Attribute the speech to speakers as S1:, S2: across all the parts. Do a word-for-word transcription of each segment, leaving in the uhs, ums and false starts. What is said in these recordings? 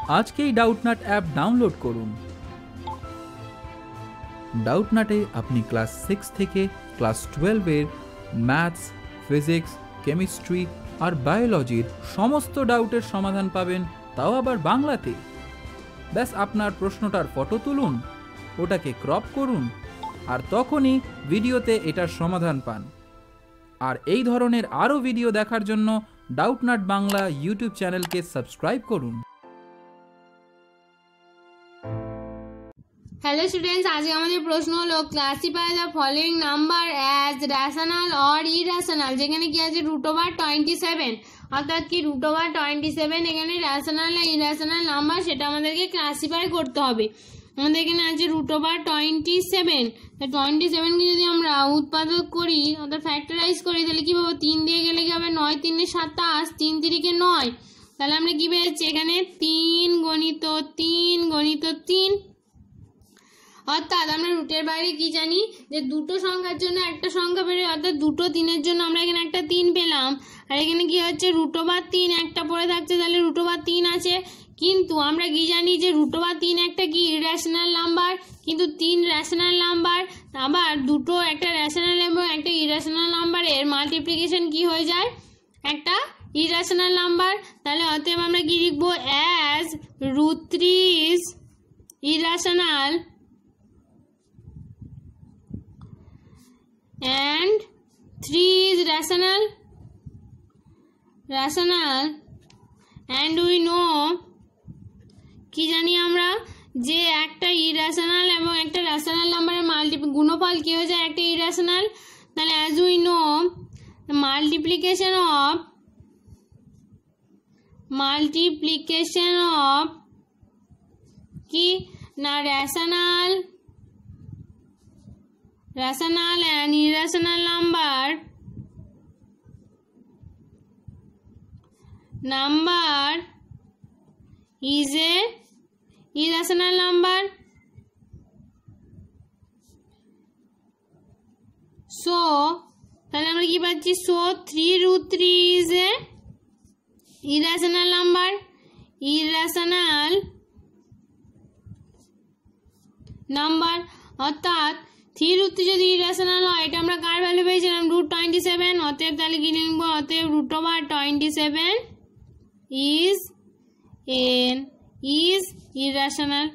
S1: আজকেই Doubtnut app download করুন। ডাউটনাটে আপনি ক্লাস সিক্স থেকে ক্লাস টুয়েলভের ম্যাথস, ফিজিক্স, কেমিস্ট্রি আর বায়োলজির সমস্ত ডাউটের সমাধান পাবেন, তাও আবার বাংলাতে। ব্যাস আপনার প্রশ্নটার ফটো তুলুন, ওটাকে ক্রপ করুন, আর তখনই ভিডিওতে এটার সমাধান পান। আর এই ধরনের আরও ভিডিও দেখার জন্য ডাউটনাট বাংলা ইউটিউব চ্যানেলকে সাবস্ক্রাইব করুন।
S2: হ্যালো স্টুডেন্টস, আজকে আমাদের প্রশ্ন হলো classify the following number as rational or irrational. যেখানে কি আছে রুট ওভার টোয়েন্টি সেভেন, অর্থাৎ কি রুট ওভার টোয়েন্টি সেভেন এখানে রেশনাল না ইরেশনাল নাম্বার সেটা আমাদেরকে ক্লাসিফাই করতে হবে। আমাদের এখানে আছে root over twenty seven, twenty সেভেনকে যদি আমরা উৎপাদক করি অর্থাৎ ফ্যাক্টরাইজ করি তাহলে কি পাবো, তিন দিয়ে গেলে কি হবে, নয় তিনে সাতাশ, তিন তিরিকে নয়, তাহলে আমরা কি পেয়েছি এখানে তিন গণিত তিন গণিত তিন। অর্থাৎ আমরা রুটের বাইরে কি জানি যে দুটো সংখ্যার জন্য একটা সংখ্যা বেরোয়, অর্থাৎ দুটো তিনের জন্য আমরা এখানে একটা তিন পেলাম। আর এখানে কি হচ্ছে রুট ওভার তিন একটা পড়ে থাকছে, তাহলে রুট ওভার তিন আছে। কিন্তু আমরা কি জানি যে রুট ওভার তিন একটা কি ইরেশনাল নাম্বার, কিন্তু তিন রেশনাল নাম্বার। আবার দুটো একটা রেশনাল এবং একটা ইরেশনাল নাম্বারের মাল্টিপ্লিকেশন কি হয়ে যায়, একটা ইরেশনাল নাম্বার। তাহলে অতএব আমরা কি লিখবো, as root three is irrational and three is rational rational and we know কি জানি আমরা যে একটা ইরেশনাল এবং একটা রেশনাল নাম্বারের মাল্টি গুণফল কি হয়ে যায়, একটা ইরেশনাল। তাহলে as we know the multiplication of multiplication of কি না rational rational and irrational number number is a irrational number. So তাহলে আমরা কি পাচ্ছি, so three root three is a irrational number, irrational number। অর্থাৎ থ্রি রুট যদি irrational হয়, এটা আমরা কার ভ্যালু পেয়েছিলাম, রুট টোয়েন্টি সেভেন। অতএব তাহলে কি লিখবো, অতএব root over twenty seven is an is irrational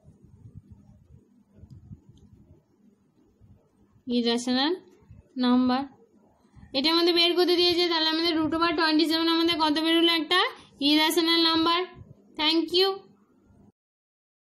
S2: irrational number. এটা আমাদের বের করতে দিয়েছে, তাহলে আমাদের রুট ওভার টোয়েন্টি সেভেন আমাদের কত বেরোলো, একটা ইরেশনাল নাম্বার। Thank you.